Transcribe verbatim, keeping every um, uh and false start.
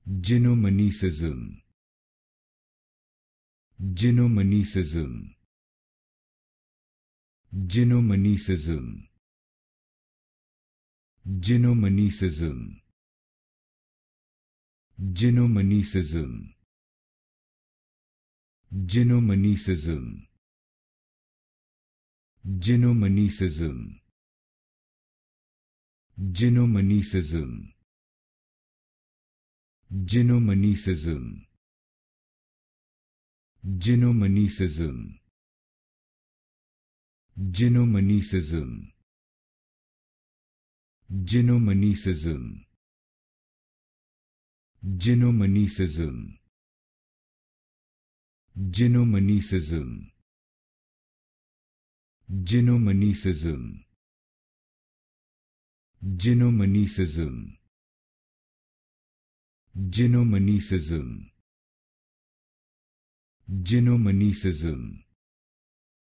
Gynomonoecism. Gynomonoecism. Gynomonoecism. Gynomonoecism. Gynomonoecism. Gynomonoecism. Gynomonoecism. Gynomonoecism. Gynomonoecism. Gynomonoecism. Gynomonoecism. Gynomonoecism. Gynomonoecism. Gynomonoecism. Gynomonoecism. Gynomonoecism. Gynomonoecism. Gynomonoecism.